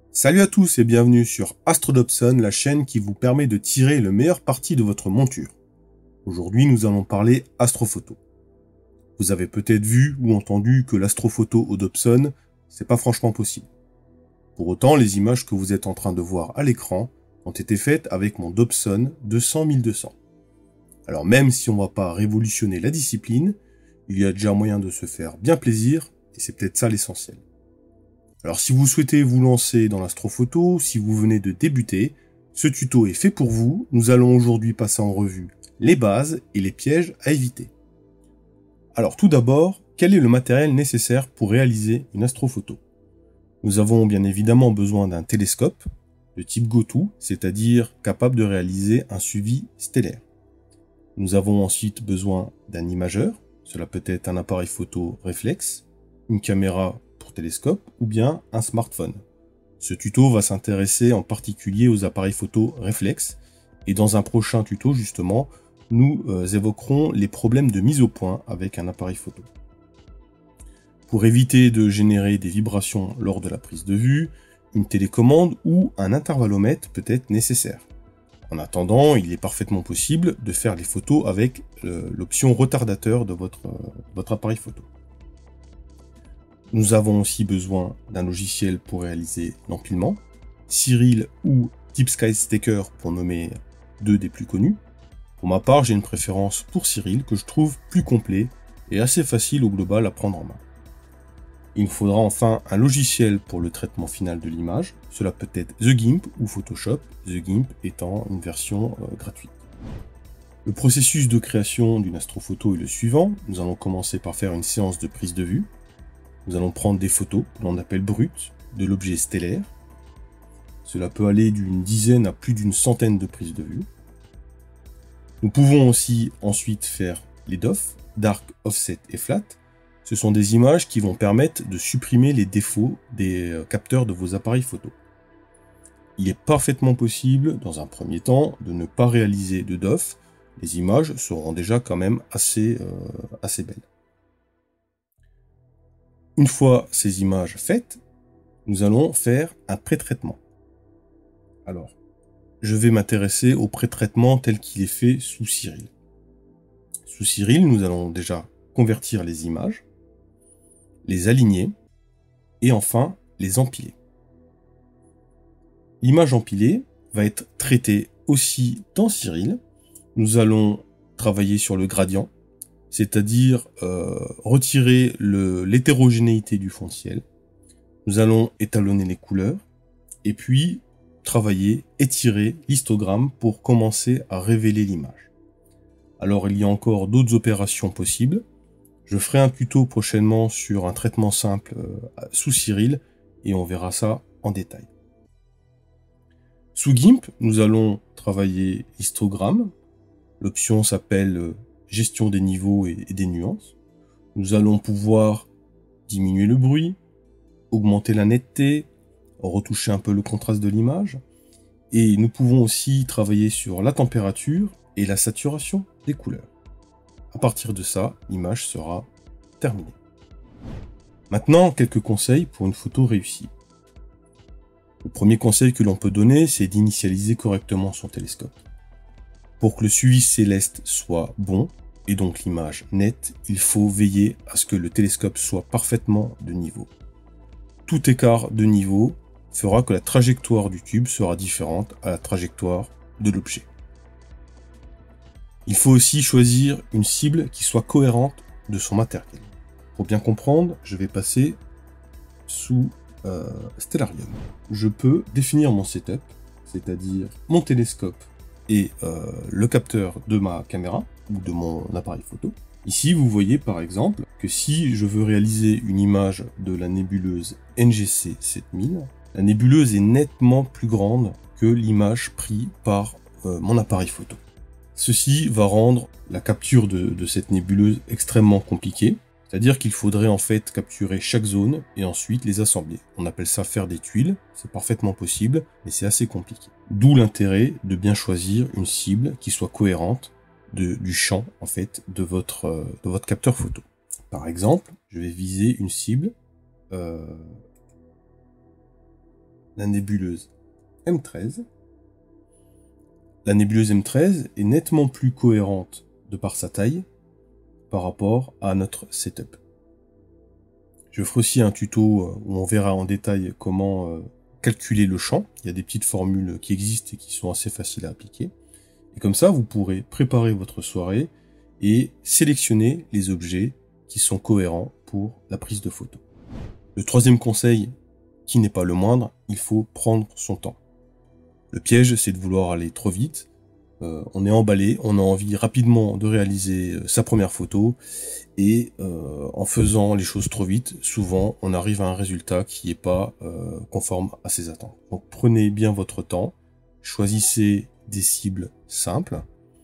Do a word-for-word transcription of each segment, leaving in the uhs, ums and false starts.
Salut à tous et bienvenue sur Astro Dobson, la chaîne qui vous permet de tirer le meilleur parti de votre monture. Aujourd'hui, nous allons parler astrophoto. Vous avez peut-être vu ou entendu que l'astrophoto au Dobson, c'est pas franchement possible. Pour autant, les images que vous êtes en train de voir à l'écran ont été faites avec mon Dobson deux cents mille deux cents. Alors même si on va pas révolutionner la discipline, il y a déjà moyen de se faire bien plaisir et c'est peut-être ça l'essentiel. Alors si vous souhaitez vous lancer dans l'astrophoto, si vous venez de débuter, ce tuto est fait pour vous. Nous allons aujourd'hui passer en revue les bases et les pièges à éviter. Alors tout d'abord, quel est le matériel nécessaire pour réaliser une astrophoto? Nous avons bien évidemment besoin d'un télescope de type GoTo, c'est-à-dire capable de réaliser un suivi stellaire. Nous avons ensuite besoin d'un imageur, cela peut être un appareil photo réflexe, une caméra pour télescope ou bien un smartphone. Ce tuto va s'intéresser en particulier aux appareils photo réflexes et dans un prochain tuto justement, nous euh, évoquerons les problèmes de mise au point avec un appareil photo. Pour éviter de générer des vibrations lors de la prise de vue, une télécommande ou un intervallomètre peut être nécessaire. En attendant, il est parfaitement possible de faire les photos avec euh, l'option retardateur de votre, euh, votre appareil photo. Nous avons aussi besoin d'un logiciel pour réaliser l'empilement, Siril ou Deep Sky Stacker pour nommer deux des plus connus. Pour ma part, j'ai une préférence pour Siril que je trouve plus complet et assez facile au global à prendre en main. Il nous faudra enfin un logiciel pour le traitement final de l'image. Cela peut être The Gimp ou Photoshop, The Gimp étant une version euh, gratuite. Le processus de création d'une astrophoto est le suivant. Nous allons commencer par faire une séance de prise de vue. Nous allons prendre des photos que l'on appelle brutes de l'objet stellaire. Cela peut aller d'une dizaine à plus d'une centaine de prises de vue. Nous pouvons aussi ensuite faire les D O F, Dark, Offset et Flat. Ce sont des images qui vont permettre de supprimer les défauts des capteurs de vos appareils photo. Il est parfaitement possible, dans un premier temps, de ne pas réaliser de D O F. Les images seront déjà quand même assez, euh, assez belles. Une fois ces images faites, nous allons faire un pré-traitement. Alors, je vais m'intéresser au pré-traitement tel qu'il est fait sous Siril. Sous Siril, nous allons déjà convertir les images, les aligner et enfin les empiler. L'image empilée va être traitée aussi dans Siril. Nous allons travailler sur le gradient, c'est-à-dire euh, retirer l'hétérogénéité du fond de ciel. Nous allons étalonner les couleurs, et puis travailler, étirer l'histogramme pour commencer à révéler l'image. Alors il y a encore d'autres opérations possibles. Je ferai un tuto prochainement sur un traitement simple euh, sous Siril, et on verra ça en détail. Sous Gimp, nous allons travailler histogramme. L'option s'appelle euh, gestion des niveaux et des nuances. Nous allons pouvoir diminuer le bruit, augmenter la netteté, retoucher un peu le contraste de l'image. Et nous pouvons aussi travailler sur la température et la saturation des couleurs. À partir de ça, l'image sera terminée. Maintenant, quelques conseils pour une photo réussie. Le premier conseil que l'on peut donner, c'est d'initialiser correctement son télescope. Pour que le suivi céleste soit bon, et donc l'image nette, il faut veiller à ce que le télescope soit parfaitement de niveau. Tout écart de niveau fera que la trajectoire du tube sera différente à la trajectoire de l'objet. Il faut aussi choisir une cible qui soit cohérente de son matériel. Pour bien comprendre, je vais passer sous euh, Stellarium. Je peux définir mon setup, c'est-à-dire mon télescope et euh, le capteur de ma caméra ou de mon appareil photo. Ici, vous voyez par exemple que si je veux réaliser une image de la nébuleuse N G C sept mille, la nébuleuse est nettement plus grande que l'image prise par euh, mon appareil photo. Ceci va rendre la capture de, de cette nébuleuse extrêmement compliquée, c'est-à-dire qu'il faudrait en fait capturer chaque zone et ensuite les assembler. On appelle ça faire des tuiles, c'est parfaitement possible, mais c'est assez compliqué. D'où l'intérêt de bien choisir une cible qui soit cohérente de, du champ en fait de votre, euh, de votre capteur photo. Par exemple, je vais viser une cible, euh, la nébuleuse M treize. La nébuleuse M treize est nettement plus cohérente de par sa taille par rapport à notre setup. Je ferai aussi un tuto où on verra en détail comment calculer le champ. Il y a des petites formules qui existent et qui sont assez faciles à appliquer. Et comme ça, vous pourrez préparer votre soirée et sélectionner les objets qui sont cohérents pour la prise de photo. Le troisième conseil, qui n'est pas le moindre, il faut prendre son temps. Le piège, c'est de vouloir aller trop vite. Euh, on est emballé, on a envie rapidement de réaliser euh, sa première photo et euh, en faisant les choses trop vite, souvent on arrive à un résultat qui n'est pas euh, conforme à ses attentes. Donc prenez bien votre temps, choisissez des cibles simples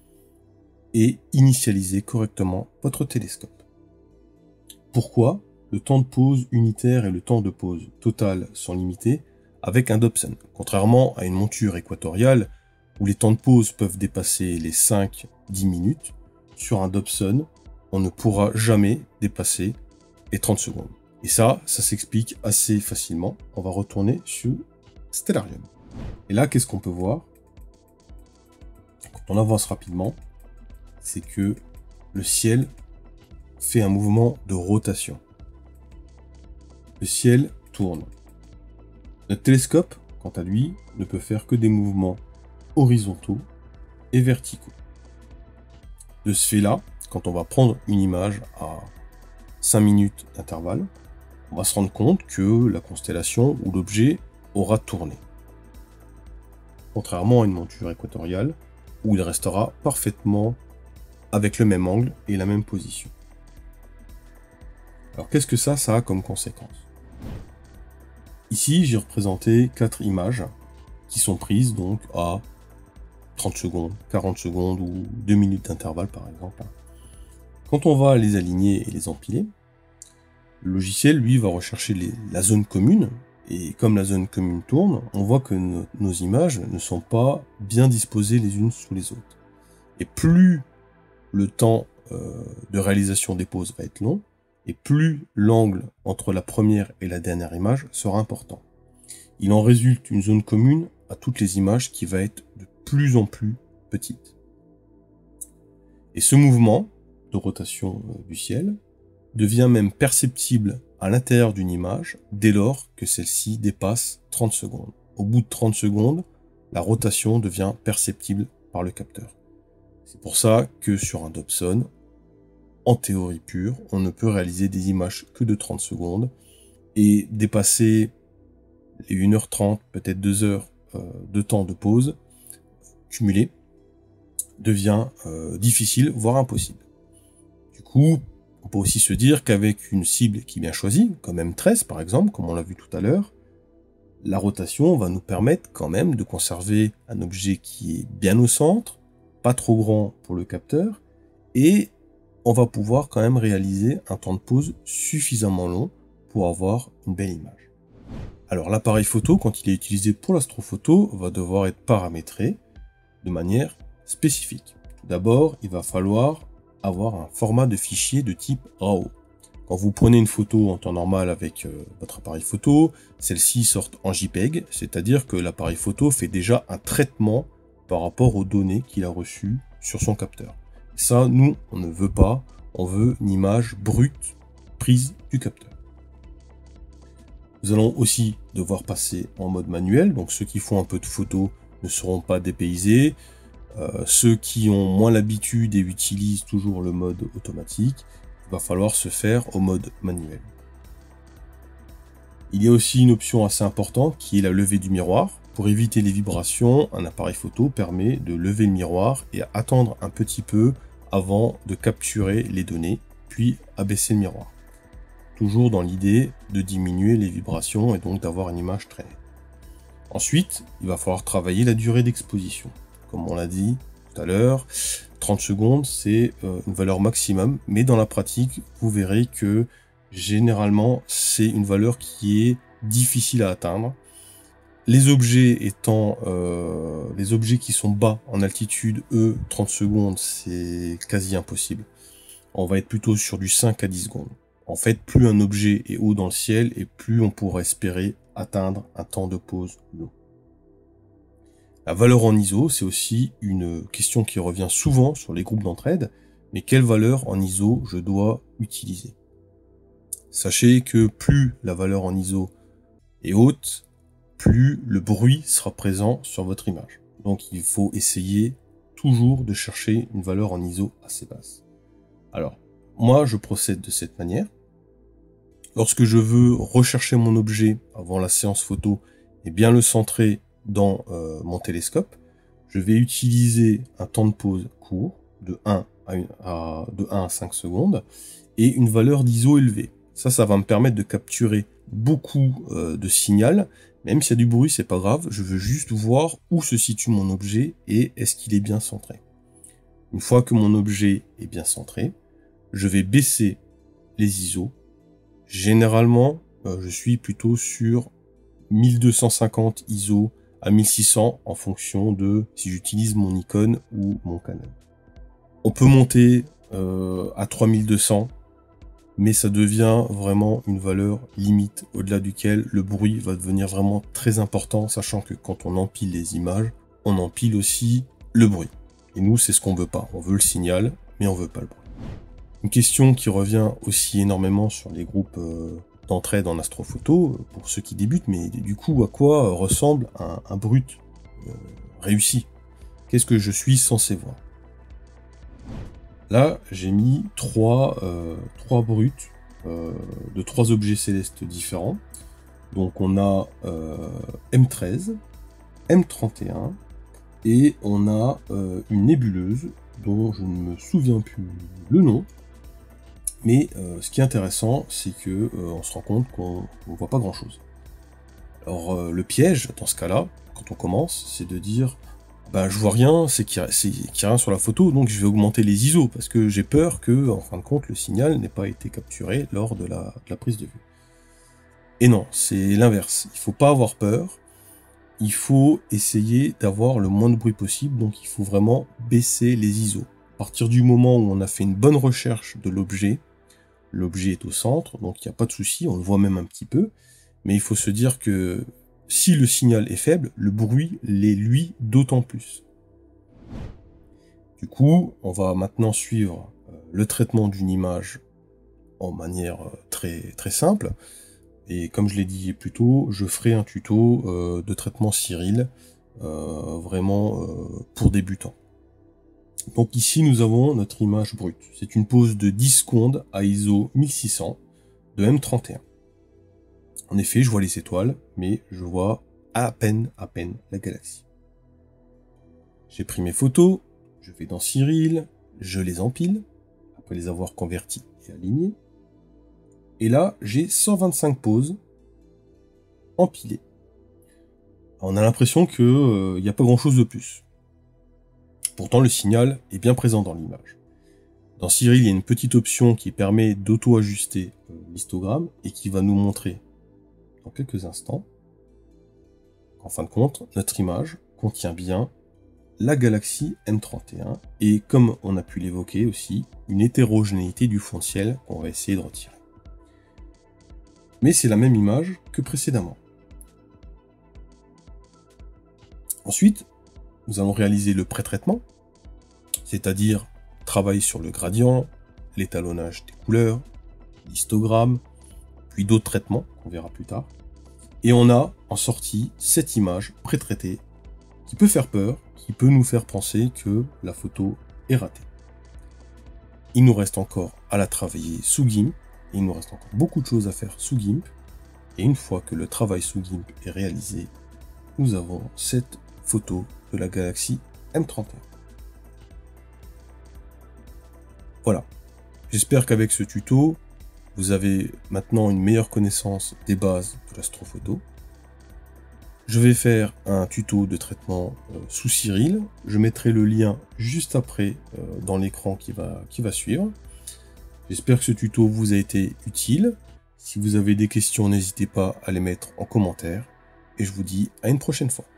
et initialisez correctement votre télescope. Pourquoi le temps de pose unitaire et le temps de pose total sont limités avec un Dobson? Contrairement à une monture équatoriale où les temps de pause peuvent dépasser les cinq à dix minutes, sur un Dobson, on ne pourra jamais dépasser les trente secondes. Et ça, ça s'explique assez facilement. On va retourner sur Stellarium. Et là, qu'est-ce qu'on peut voir? Quand on avance rapidement, c'est que le ciel fait un mouvement de rotation. Le ciel tourne. Notre télescope, quant à lui, ne peut faire que des mouvements horizontaux et verticaux. De ce fait-là, quand on va prendre une image à cinq minutes d'intervalle, on va se rendre compte que la constellation ou l'objet aura tourné. Contrairement à une monture équatoriale, où il restera parfaitement avec le même angle et la même position. Alors qu'est-ce que ça, ça a comme conséquence? Ici, j'ai représenté quatre images qui sont prises donc à trente secondes, quarante secondes ou deux minutes d'intervalle par exemple. Quand on va les aligner et les empiler, le logiciel lui va rechercher les, la zone commune, et comme la zone commune tourne, on voit que no, nos images ne sont pas bien disposées les unes sous les autres. Et plus le temps euh, de réalisation des poses va être long, et plus l'angle entre la première et la dernière image sera important. Il en résulte une zone commune à toutes les images qui va être de plus en plus petite. Et ce mouvement de rotation du ciel devient même perceptible à l'intérieur d'une image dès lors que celle-ci dépasse trente secondes. Au bout de trente secondes, la rotation devient perceptible par le capteur. C'est pour ça que sur un Dobson, en théorie pure, on ne peut réaliser des images que de trente secondes et dépasser les une heure trente, peut-être deux heures euh, de temps de pause cumulé devient euh, difficile, voire impossible. Du coup, on peut aussi se dire qu'avec une cible qui est bien choisie, comme M treize par exemple, comme on l'a vu tout à l'heure, la rotation va nous permettre quand même de conserver un objet qui est bien au centre, pas trop grand pour le capteur, et on va pouvoir quand même réaliser un temps de pause suffisamment long pour avoir une belle image. Alors l'appareil photo, quand il est utilisé pour l'astrophoto, va devoir être paramétré de manière spécifique. Tout d'abord, il va falloir avoir un format de fichier de type R A W. Quand vous prenez une photo en temps normal avec euh, votre appareil photo, celle-ci sort en JPEG, c'est-à-dire que l'appareil photo fait déjà un traitement par rapport aux données qu'il a reçues sur son capteur. Et ça, nous, on ne veut pas, on veut une image brute prise du capteur. Nous allons aussi devoir passer en mode manuel, donc ceux qui font un peu de photos ne seront pas dépaysés. Euh, ceux qui ont moins l'habitude et utilisent toujours le mode automatique, il va falloir se faire au mode manuel. Il y a aussi une option assez importante qui est la levée du miroir. Pour éviter les vibrations, un appareil photo permet de lever le miroir et attendre un petit peu avant de capturer les données, puis abaisser le miroir. Toujours dans l'idée de diminuer les vibrations et donc d'avoir une image très nette. Ensuite, il va falloir travailler la durée d'exposition. Comme on l'a dit tout à l'heure, trente secondes, c'est une valeur maximum, mais dans la pratique, vous verrez que généralement, c'est une valeur qui est difficile à atteindre. Les objets étant, euh, les objets qui sont bas en altitude, eux, trente secondes, c'est quasi impossible. On va être plutôt sur du cinq à dix secondes. En fait, plus un objet est haut dans le ciel, et plus on pourra espérer atteindre un temps de pose long. La valeur en I S O, c'est aussi une question qui revient souvent sur les groupes d'entraide, mais quelle valeur en I S O je dois utiliser? Sachez que plus la valeur en I S O est haute, plus le bruit sera présent sur votre image. Donc il faut essayer toujours de chercher une valeur en I S O assez basse. Alors, moi je procède de cette manière. Lorsque je veux rechercher mon objet avant la séance photo et bien le centrer dans euh, mon télescope, je vais utiliser un temps de pause court de un à, une, à, de un à cinq secondes et une valeur d'I S O élevée. Ça, ça va me permettre de capturer beaucoup euh, de signal. Même s'il y a du bruit, c'est pas grave. Je veux juste voir où se situe mon objet et est-ce qu'il est bien centré. Une fois que mon objet est bien centré, je vais baisser les I S O. Généralement, euh, je suis plutôt sur mille deux cent cinquante I S O à mille six cents en fonction de si j'utilise mon Nikon ou mon Canon. On peut monter euh, à trois mille deux cents, mais ça devient vraiment une valeur limite au-delà duquel le bruit va devenir vraiment très important, sachant que quand on empile les images, on empile aussi le bruit. Et nous, c'est ce qu'on veut pas. On veut le signal, mais on veut pas le bruit. Une question qui revient aussi énormément sur les groupes euh, d'entraide en astrophoto, pour ceux qui débutent, mais du coup, à quoi ressemble un, un brut euh, réussi? Qu'est-ce que je suis censé voir? Là, j'ai mis trois, euh, trois bruts euh, de trois objets célestes différents. Donc on a euh, M treize, M trente et un, et on a euh, une nébuleuse dont je ne me souviens plus le nom. Mais euh, ce qui est intéressant, c'est que euh, on se rend compte qu'on ne voit pas grand-chose. Alors euh, le piège, dans ce cas-là, quand on commence, c'est de dire bah, je vois rien, c'est qu'il n'y a, a rien sur la photo, donc je vais augmenter les I S O, parce que j'ai peur que, en fin de compte, le signal n'ait pas été capturé lors de la, de la prise de vue. Et non, c'est l'inverse. Il ne faut pas avoir peur, il faut essayer d'avoir le moins de bruit possible, donc il faut vraiment baisser les I S O. À partir du moment où on a fait une bonne recherche de l'objet, l'objet est au centre, donc il n'y a pas de souci, on le voit même un petit peu, mais il faut se dire que si le signal est faible, le bruit l'est lui d'autant plus. Du coup, on va maintenant suivre le traitement d'une image en manière très, très simple, et comme je l'ai dit plus tôt, je ferai un tuto euh, de traitement Cyril, euh, vraiment euh, pour débutants. Donc ici, nous avons notre image brute. C'est une pose de dix secondes à I S O mille six cents de M trente et un. En effet, je vois les étoiles, mais je vois à peine, à peine la galaxie. J'ai pris mes photos, je vais dans Cyril, je les empile, après les avoir converties et alignées. Et là, j'ai cent vingt-cinq poses empilées. On a l'impression qu'il n'y euh, a pas grand-chose de plus. Pourtant, le signal est bien présent dans l'image. Dans Cyril, il y a une petite option qui permet d'auto-ajuster euh, l'histogramme et qui va nous montrer dans quelques instants qu'en fin de compte, notre image contient bien la galaxie M trente et un et, comme on a pu l'évoquer aussi, une hétérogénéité du fond de ciel qu'on va essayer de retirer. Mais c'est la même image que précédemment. Ensuite, nous allons réaliser le pré-traitement, c'est-à-dire travail sur le gradient, l'étalonnage des couleurs, l'histogramme, puis d'autres traitements qu'on verra plus tard. Et on a en sortie cette image pré-traitée qui peut faire peur, qui peut nous faire penser que la photo est ratée. Il nous reste encore à la travailler sous GIMP, et il nous reste encore beaucoup de choses à faire sous GIMP. Et une fois que le travail sous GIMP est réalisé, nous avons cette photo de la galaxie M trente et un. Voilà. J'espère qu'avec ce tuto, vous avez maintenant une meilleure connaissance des bases de l'astrophoto. Je vais faire un tuto de traitement euh, sous Cyril. Je mettrai le lien juste après euh, dans l'écran qui va, qui va suivre. J'espère que ce tuto vous a été utile. Si vous avez des questions, n'hésitez pas à les mettre en commentaire. Et je vous dis à une prochaine fois.